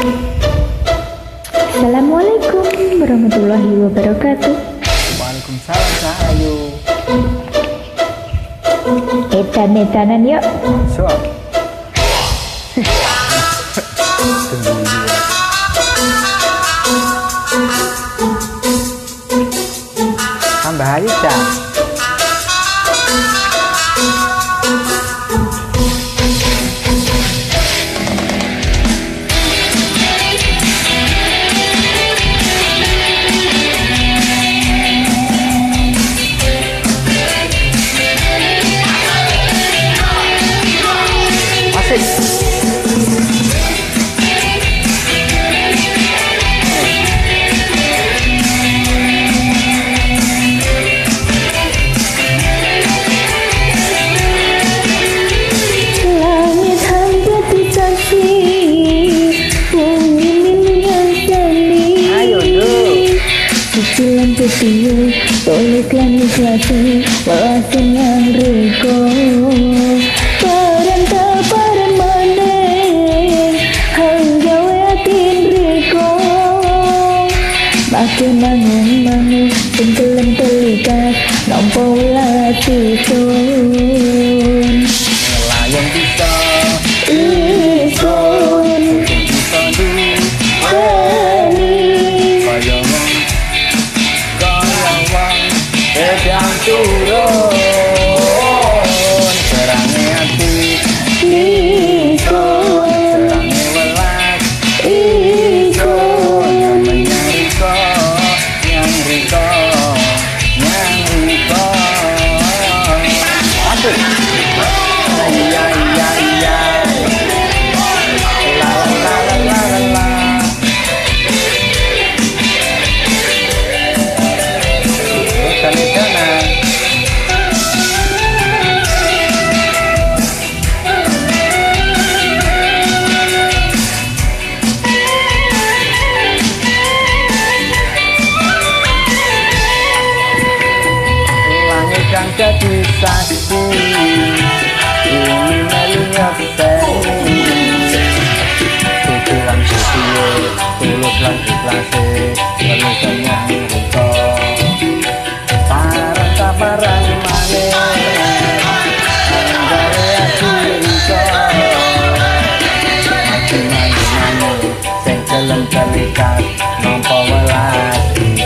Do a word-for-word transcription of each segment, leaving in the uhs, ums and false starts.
Assalamualaikum warahmatullahi wabarakatuh. Waalaikumsalam Kak Ayu. Edan-edanan yuk. So. Tunggu dulu. Tambah aja, Cak. Cicilan tuliskan ikhlasi walaupun yang riko paranta paran maneng hangga weatin riko makin mangung-mangung singkelan telikat nompo lati sun Melayang bisa isun bisa di yang turun serangi hati ikut serangi welas ikut namanya Riko yang Riko yang Riko asik iya iya iya la la la la la la jadi saksi ini melihat seni tujuan video tulus lan ikhlase penulisan yang riko parang kaparan maneh anggare aku riko mati maneh sing gelem terlikat nampa welas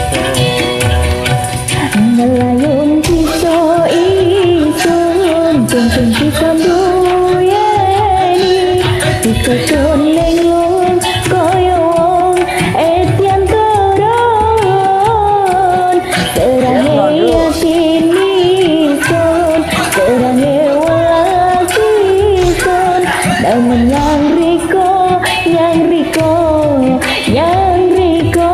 melayung pisau isun tungtung pisau duyani pisau sun lenglung koyong etian turun serange yakin isun serange welas isun namun yang Riko yang Riko yang Riko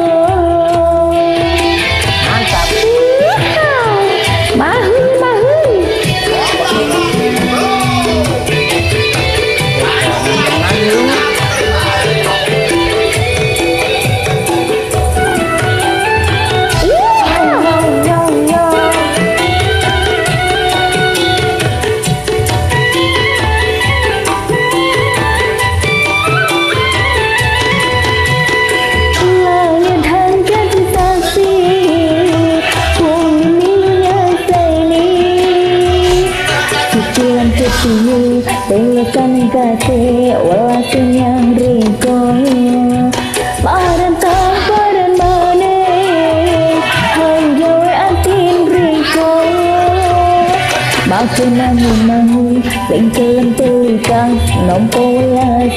Tuliskan kasih walaupun yang Riko paranta paran maneh hangga weatin Riko makin mangung-mangung sing kelem telikat nompo welas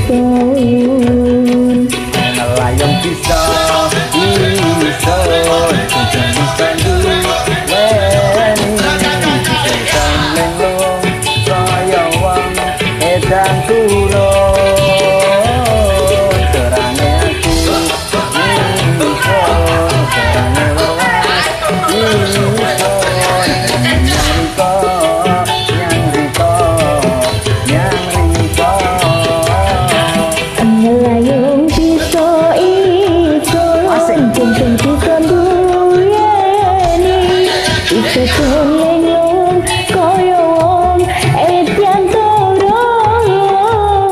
isun melayang bisa isun tujuan bisa di dan turun serangi hati isun serangi welas isun yang Riko yang Riko yang Riko melayung pisau isun tungtung pisau duyani pisau sun lenglung koyong etian turun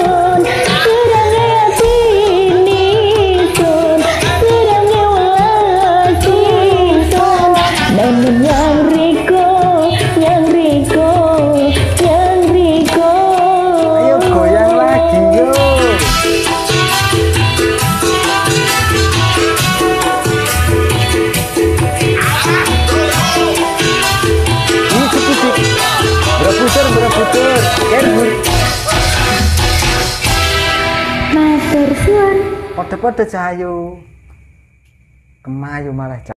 Borobudur, Borobudur. Borobudur. Matur suwun. Padha-padha Cahayu. Kemayu malah.